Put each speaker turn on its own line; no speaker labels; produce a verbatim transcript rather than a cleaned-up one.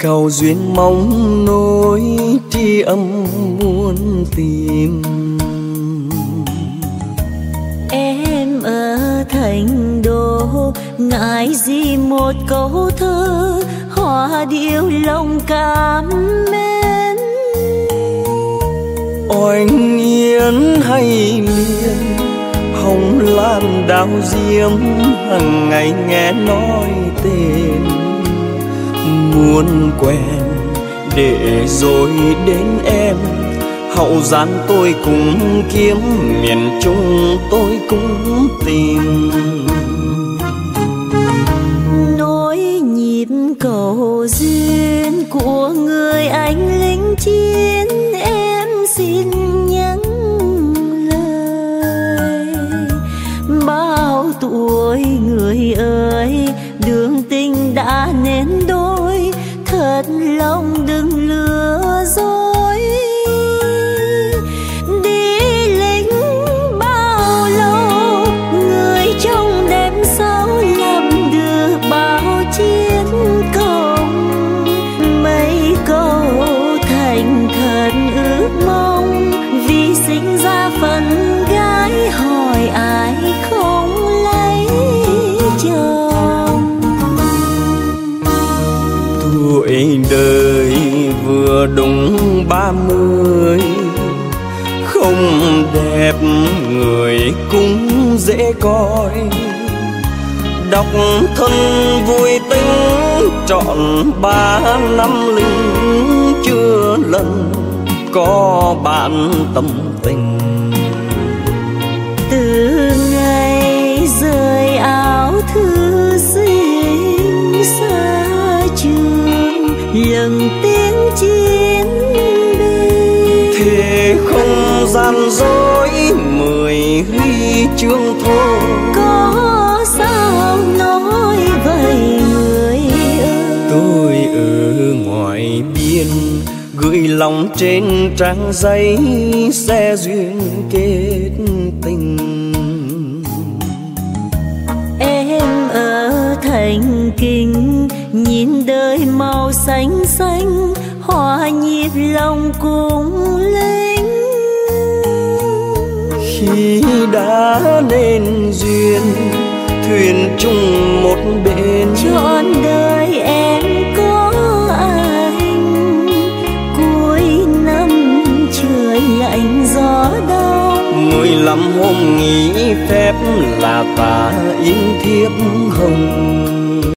cầu duyên mong nối tri âm muôn tìm.
Em ở thành đô ngại gì một câu thơ, hoa điệu lòng cảm mến.
Oanh yến hay miên hồng lan đào diễm, hằng ngày nghe nói tên. Muốn quen để rồi đến em, hậu giang tôi cũng kiếm, miền Trung tôi cũng tìm.
Nối nhịp cầu duyên của người anh lính chiến, em xin nhắn lời. Bao tuổi người ơi, đường tình đã nên đôi, thật lòng đừng lừa dối. Đi lính bao lâu, người trong đêm sâu lầm được bao chiến công. Mấy câu thành thần ước mong, vì sinh ra phần gái hỏi ai không lấy chồng.
Tuổi đời vừa đúng ba mươi, không đẹp người cũng dễ coi. Đọc thân vui tính trọn ba năm linh, chưa lần có bạn tâm tình.
Từ ngày rời áo thư sinh xa trường, lần tiếng chiến binh.
Thế không gian dối mười huy chương thôi,
có sao nói vậy người ơi.
tôi ở ngoài biên gửi lòng trên trang giấy, sẽ duyên kết tình.
Em ở thành kinh nhìn đời màu xanh xanh, hòa nhịp lòng cùng lính.
Khi đã nên duyên thuyền chung một bên,
trọn đời em có anh. Cuối năm trời lạnh gió đông,
mười lăm hôm nghỉ phép là ta yến thiếp hồng.